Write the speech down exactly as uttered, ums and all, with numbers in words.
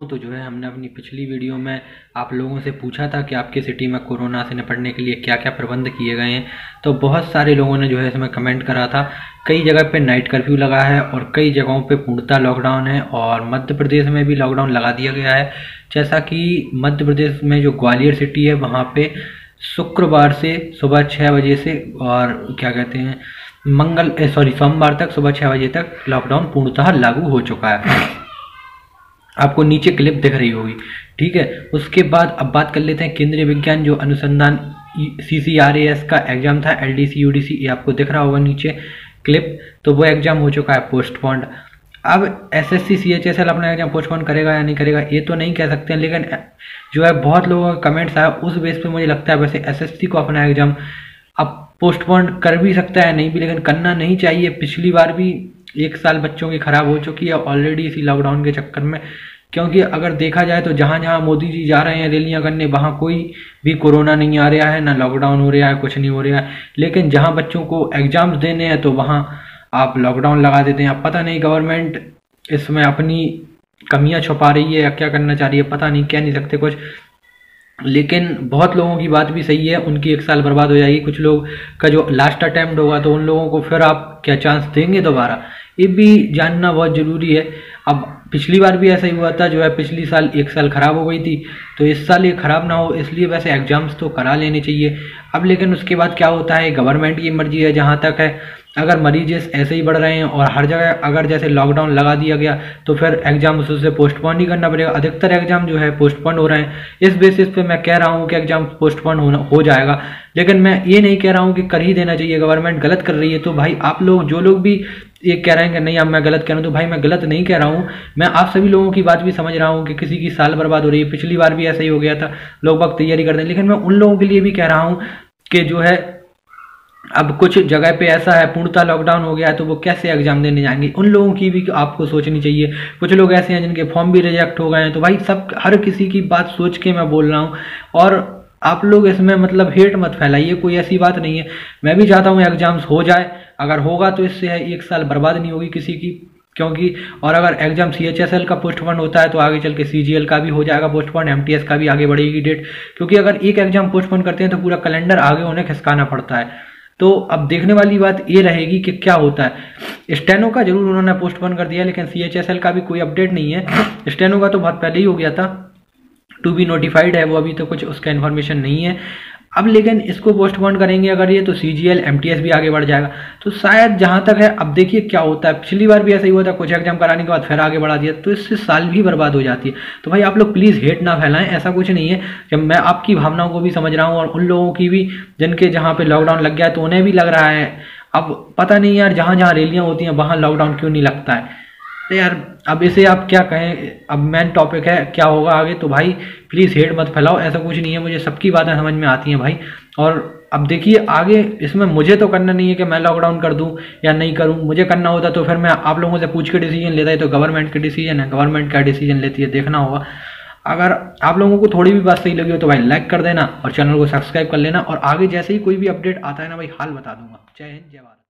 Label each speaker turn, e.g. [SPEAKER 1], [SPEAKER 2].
[SPEAKER 1] तो जो है हमने अपनी पिछली वीडियो में आप लोगों से पूछा था कि आपकी सिटी में कोरोना से निपटने के लिए क्या क्या प्रबंध किए गए हैं। तो बहुत सारे लोगों ने जो है इसमें कमेंट करा था। कई जगह पे नाइट कर्फ्यू लगा है और कई जगहों पे पूर्णतः लॉकडाउन है और मध्य प्रदेश में भी लॉकडाउन लगा दिया गया है। जैसा कि मध्य प्रदेश में जो ग्वालियर सिटी है वहाँ पे शुक्रवार से सुबह छः बजे से और क्या कहते हैं मंगल सॉरी सोमवार तक सुबह छः बजे तक लॉकडाउन पूर्णतः लागू हो चुका है। आपको नीचे क्लिप दिख रही होगी, ठीक है। उसके बाद अब बात कर लेते हैं केंद्रीय विज्ञान जो अनुसंधान C C R A S का एग्जाम था, L D C U D C, ये आपको दिख रहा होगा नीचे क्लिप। तो वो एग्जाम हो चुका है पोस्टपोन्ड। अब S S C C H S L अपना एग्जाम पोस्टपोन करेगा या नहीं करेगा ये तो नहीं कह सकते हैं, लेकिन जो है बहुत लोगों का कमेंट्स आया उस बेस पे मुझे लगता है वैसे एस एस सी को अपना एग्जाम अब पोस्टपोन कर भी सकता है, नहीं भी, लेकिन करना नहीं चाहिए। पिछली बार भी एक साल बच्चों की खराब हो चुकी है ऑलरेडी इसी लॉकडाउन के चक्कर में। क्योंकि अगर देखा जाए तो जहाँ जहाँ मोदी जी जा रहे हैं रैलियाँ करने वहाँ कोई भी कोरोना नहीं आ रहा है, ना लॉकडाउन हो रहा है, कुछ नहीं हो रहा है। लेकिन जहाँ बच्चों को एग्जाम्स देने हैं तो वहाँ आप लॉकडाउन लगा देते हैं। अब पता नहीं गवर्नमेंट इसमें अपनी कमियाँ छुपा रही है या क्या करना चाह रही है, पता नहीं, कह नहीं सकते कुछ। लेकिन बहुत लोगों की बात भी सही है, उनकी एक साल बर्बाद हो जाएगी। कुछ लोग का जो लास्ट अटैम्प्ट होगा तो उन लोगों को फिर आप क्या चांस देंगे दोबारा, ये भी जानना बहुत ज़रूरी है। अब पिछली बार भी ऐसा ही हुआ था, जो है पिछली साल एक साल ख़राब हो गई थी, तो इस साल ये ख़राब ना हो इसलिए वैसे एग्ज़ाम्स तो करा लेने चाहिए। अब लेकिन उसके बाद क्या होता है गवर्नमेंट की मर्जी है जहाँ तक है। अगर मरीज ऐसे ही बढ़ रहे हैं और हर जगह अगर जैसे लॉकडाउन लगा दिया गया तो फिर एग्जाम उससे पोस्टपोन ही करना पड़ेगा। अधिकतर एग्जाम जो है पोस्टपोन हो रहे हैं, इस बेसिस पे मैं कह रहा हूँ कि एग्जाम पोस्टपोन होना हो जाएगा। लेकिन मैं ये नहीं कह रहा हूँ कि कर ही देना चाहिए, गवर्नमेंट गलत कर रही है। तो भाई आप लोग जो लोग भी ये कह रहे हैं कि नहीं अब मैं गलत कह रहा हूँ, तो भाई मैं गलत नहीं कह रहा हूँ। मैं आप सभी लोगों की बात भी समझ रहा हूँ कि किसी की साल बर्बाद हो रही है। पिछली बार भी ऐसा ही हो गया था, लोग वक्त तैयारी करते हैं। लेकिन मैं उन लोगों के लिए भी कह रहा हूँ कि जो है अब कुछ जगह पे ऐसा है पूर्णतः लॉकडाउन हो गया है तो वो कैसे एग्जाम देने जाएंगे, उन लोगों की भी आपको सोचनी चाहिए। कुछ लोग ऐसे हैं जिनके फॉर्म भी रिजेक्ट हो गए हैं। तो भाई सब हर किसी की बात सोच के मैं बोल रहा हूँ। और आप लोग इसमें मतलब हेट मत फैलाइए, कोई ऐसी बात नहीं है। मैं भी चाहता हूँ एग्जाम्स हो जाए, अगर होगा तो इससे है एक साल बर्बाद नहीं होगी किसी की। क्योंकि और अगर exam C H S L का पोस्टपोन होता है तो आगे चल के सी जी एल का भी हो जाएगा पोस्टपोन, एम टी एस का भी आगे बढ़ेगी डेट। क्योंकि अगर एक एग्जाम पोस्टपोन करते हैं तो पूरा कैलेंडर आगे उन्हें खिसकाना पड़ता है। तो अब देखने वाली बात ये रहेगी कि क्या होता है। स्टेनो का जरूर उन्होंने पोस्टपोन कर दिया, लेकिन सी एच एस एल का भी कोई अपडेट नहीं है। स्टेनो का तो बहुत पहले ही हो गया था, टू बी नोटिफाइड है वो, अभी तो कुछ उसका इन्फॉर्मेशन नहीं है। अब लेकिन इसको पोस्टपोन करेंगे अगर ये तो C G L M T S भी आगे बढ़ जाएगा। तो शायद जहाँ तक है अब देखिए क्या होता है। पिछली बार भी ऐसा ही हुआ था, कुछ एग्जाम कराने के बाद फिर आगे बढ़ा दिया, तो इससे साल भी बर्बाद हो जाती है। तो भाई आप लोग प्लीज़ हेट ना फैलाएं, ऐसा कुछ नहीं है। जब मैं आपकी भावनाओं को भी समझ रहा हूँ और उन लोगों की भी जिनके जहाँ पे लॉकडाउन लग गया है तो उन्हें भी लग रहा है। अब पता नहीं यार जहाँ जहाँ रैलियाँ होती हैं वहाँ लॉकडाउन क्यों नहीं लगता है। तो यार अब इसे आप क्या कहें, अब मेन टॉपिक है क्या होगा आगे। तो भाई प्लीज़ हेट मत फैलाओ, ऐसा कुछ नहीं है। मुझे सबकी बातें समझ में आती हैं भाई। और अब देखिए आगे इसमें मुझे तो करना नहीं है कि मैं लॉकडाउन कर दूं या नहीं करूं। मुझे करना होता तो फिर मैं आप लोगों से पूछ के डिसीजन लेता है। तो गवर्नमेंट का डिसीजन है, गवर्नमेंट क्या डिसीजन लेती है देखना होगा। अगर आप लोगों को थोड़ी भी बात सही लगी हो तो भाई लाइक कर देना और चैनल को सब्सक्राइब कर लेना। और आगे जैसे ही कोई भी अपडेट आता है ना भाई हाल बता दूंगा। जय हिंद, जय भारत।